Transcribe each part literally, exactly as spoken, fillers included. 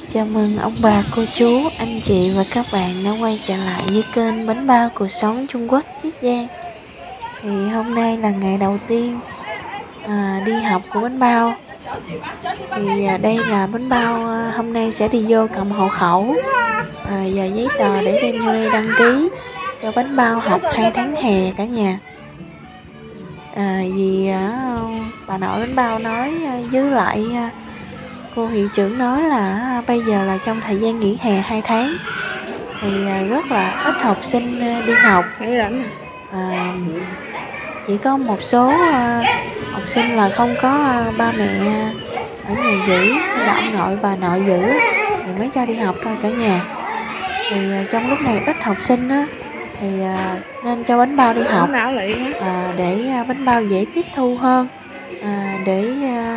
Chào mừng ông bà, cô chú, anh chị và các bạn đã quay trở lại với kênh Bánh Bao Cuộc Sống Trung Quốc Chiết Giang. Thì hôm nay là ngày đầu tiên à, đi học của Bánh Bao. Thì à, đây là Bánh Bao à, hôm nay sẽ đi vô cầm hộ khẩu à, và giấy tờ để đem vô đây đăng ký cho Bánh Bao học hai tháng hè cả nhà. À, vì à, bà nội Bánh Bao nói à, với lại à, cô hiệu trưởng nói là bây giờ là trong thời gian nghỉ hè hai tháng thì rất là ít học sinh đi học, à, chỉ có một số học sinh là không có ba mẹ ở nhà giữ hay là ông nội bà nội giữ thì mới cho đi học thôi cả nhà. Thì trong lúc này ít học sinh á, thì nên cho Bánh Bao đi học à, để Bánh Bao dễ tiếp thu hơn, à, để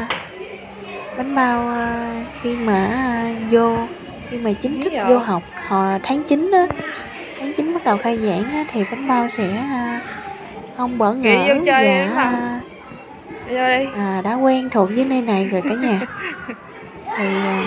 Bánh Bao khi mà vô khi mà chính thức vô học hồi tháng chín á, tháng chín bắt đầu khai giảng á, thì Bánh Bao sẽ không bỡ ngỡ và à, đã quen thuộc với nơi này rồi cả nhà. Thì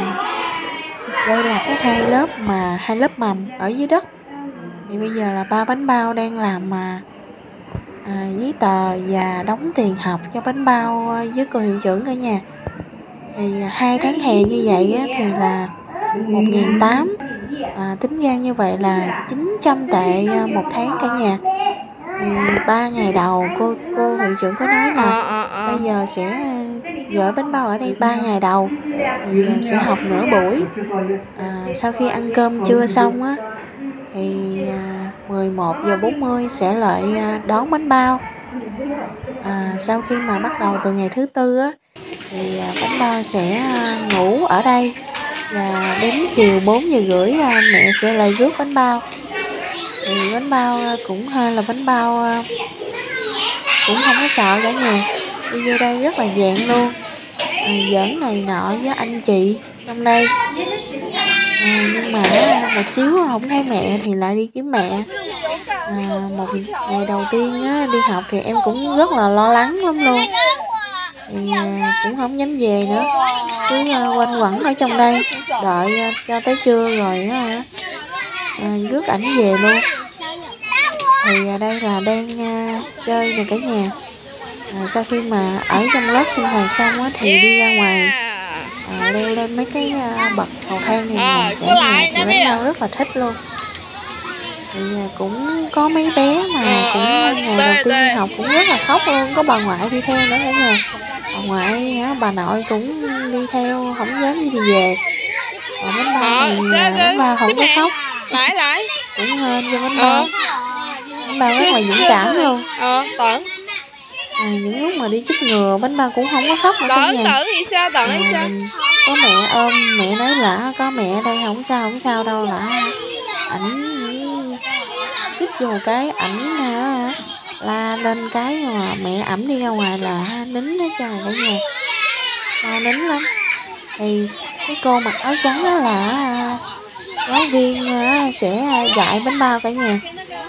đây là cái hai lớp mà hai lớp mầm ở dưới đất. Thì bây giờ là ba Bánh Bao đang làm mà à, giấy tờ và đóng tiền học cho Bánh Bao với cô hiệu trưởng cả nhà. Thì hai tháng hè như vậy á, thì là một nghìn tám trăm, à, tính ra như vậy là chín trăm tệ một tháng cả nhà. Thì ba ngày đầu cô cô hiệu trưởng có nói là bây giờ sẽ gửi Bánh Bao ở đây ba ngày đầu thì sẽ học nửa buổi, à, sau khi ăn cơm trưa xong á thì à, mười một giờ bốn mươi sẽ lại đón Bánh Bao. À, sau khi mà bắt đầu từ ngày thứ tư á thì Bánh Bao sẽ ngủ ở đây và đến chiều bốn giờ rưỡi mẹ sẽ lại rước Bánh Bao. Thì Bánh Bao cũng hơi là Bánh Bao cũng không có sợ cả nhà, đi vô đây rất là dạng luôn, à, giỡn này nọ với anh chị trong đây, à, nhưng mà một xíu không thấy mẹ thì lại đi kiếm mẹ. À, một ngày đầu tiên á, đi học thì em cũng rất là lo lắng lắm luôn, thì à, cũng không dám về nữa, cứ à, quanh quẩn ở trong đây đợi à, cho tới trưa rồi á, à, rước ảnh về luôn. Thì à, đây là đang à, chơi nè cả nhà. À, sau khi mà ở trong lớp sinh hoạt xong á, thì đi ra ngoài à, leo lên mấy cái à, bậc cầu thang này nè cả nhà, thì Bánh Bao rất là thích luôn. Thì à, cũng có mấy bé mà cũng ngày đầu tiên đi học cũng rất là khóc luôn, có bà ngoại đi theo nữa cả nhà. Bà ngoại bà nội cũng đi theo, không dám đi về. Còn Bánh Bao thì Bánh Bao không có khóc, cũng hên cho Bánh Bao. Bánh Bao rất là dũng cảm luôn. À, những lúc mà đi chích ngừa Bánh Bao cũng không có khóc nữa cả nhà. À, có mẹ ôm, mẹ nói là có mẹ ở đây không sao không sao đâu, là ảnh chích vô một cái ảnh la lên cái mà mẹ ẩm đi ra ngoài là nín hết trơn cả nhà, lo nín lắm. Thì cái cô mặc áo trắng đó là giáo viên sẽ dạy Bánh Bao cả nhà.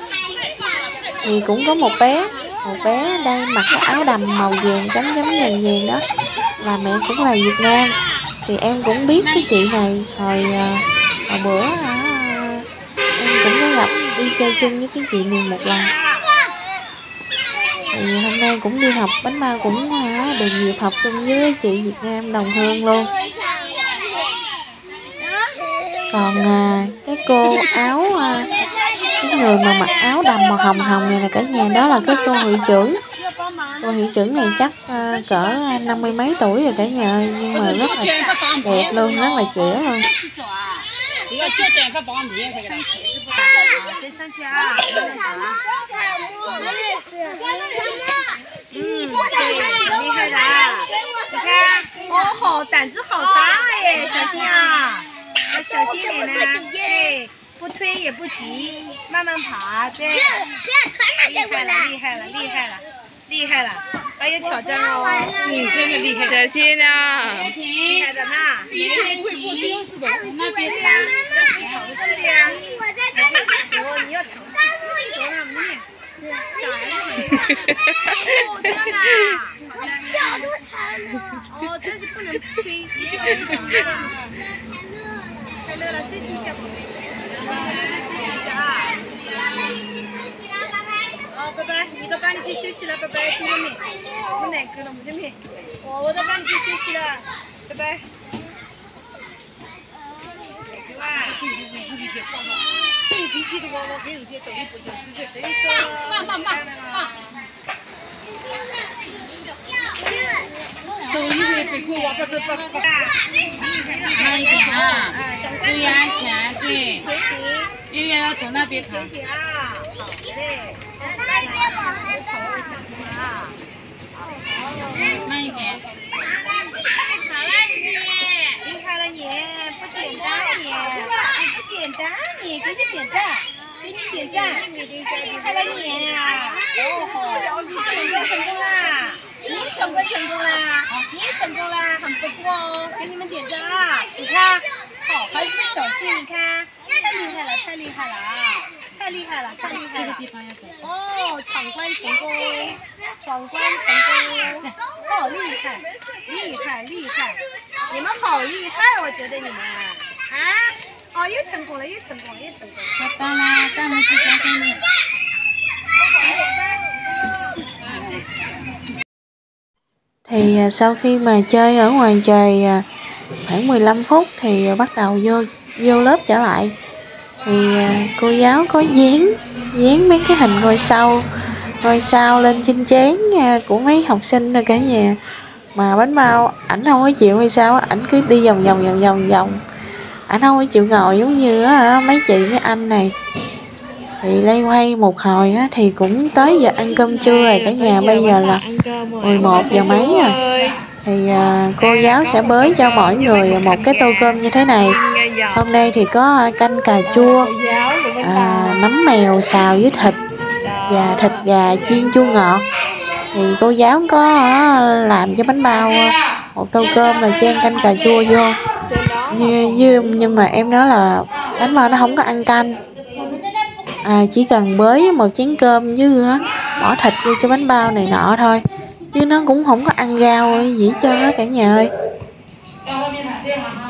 Thì cũng có một bé một bé đây mặc cái áo đầm màu vàng chấm chấm vàng vàng đó là mẹ cũng là Việt Nam. Thì em cũng biết cái chị này hồi, hồi bữa em cũng có gặp đi chơi chung với cái chị này một lần. Thì hôm nay cũng đi học, Bánh Bao cũng được dịp học chung với chị Việt Nam đồng hương luôn. Còn cái cô áo, cái người mà mặc áo đầm màu hồng hồng này là cả nhà, đó là cái cô hiệu trưởng. Cô hiệu trưởng này chắc cỡ năm mươi mấy tuổi rồi cả nhà, nhưng mà rất là đẹp luôn, rất là trẻ luôn. 嗯，厉害的，你看，哦，好胆子好大耶，小心啊，要小心点呢，对，不推也不急，慢慢爬，对，厉害了，厉害了，厉害了，厉害了，还有挑战哦，你真的厉害， 小心啊， 厉害的呢， 第一天不会过钉子的， 那边呀，要去尝试的呀，哦，你要尝试，多了没？小孩子哦，这样的，我脚都残了。哦，但是不能推， 累了，休息一下，宝贝，就休息一下啊。好，拜拜，你都帮你去休息了，拜拜，听到没？我奶哥了，没得没？我我都帮你去休息了，拜拜。 对脾气的娃娃跟有些抖音不讲，直接谁说？ 慢慢慢慢。抖音的别个娃娃都不不。 慢一点啊，注意安全，对。月月要从那边爬。 前行啊，好嘞。慢一点，我宠物成功啊。 慢一点。 好了你，厉害了你，不简单你，你不简单你，给你点赞，给你点赞，厉害了你啊！哦吼，成功成功啦！你也闯关成功啦，你也成功啦，很不错哦，给你们点赞啊！你看，好，还是个小心，你看，太厉害了，太厉害了啊！太厉害了，太厉害了！ 这个地方要走。 哦，闯关成功，闯关成功，好厉害，厉害厉害！你们好厉害，我觉得你们啊，哦，又成功了，又成功了，又成功了！ 太棒啦，大拇指加给你。 Thì sau khi mà chơi ở ngoài trời khoảng mười lăm phút thì bắt đầu vô vô lớp trở lại. Thì cô giáo có dán dán mấy cái hình ngôi sao ngôi sao lên trên trán của mấy học sinh rồi cả nhà. Mà bánh bao ảnh không có chịu hay sao, ảnh cứ đi vòng vòng vòng vòng vòng, ảnh không có chịu ngồi giống như mấy chị mấy anh này. Thì lay quay một hồi á, thì cũng tới giờ ăn cơm trưa rồi cả nhà. Bây giờ là mười một giờ mấy rồi. Thì à, cô giáo sẽ bới cho mỗi người một cái tô cơm như thế này. Hôm nay thì có canh cà chua, à, nấm mèo xào với thịt và thịt gà chiên chua ngọt. Thì cô giáo có làm cho bánh bao một tô cơm là chan canh cà chua vô. Như, như, nhưng mà em nói là bánh bao nó không có ăn canh. À, chỉ cần bới một chén cơm với bỏ thịt vô cho bánh bao này nọ thôi, chứ nó cũng không có ăn rau gì hết trơn á cả nhà ơi.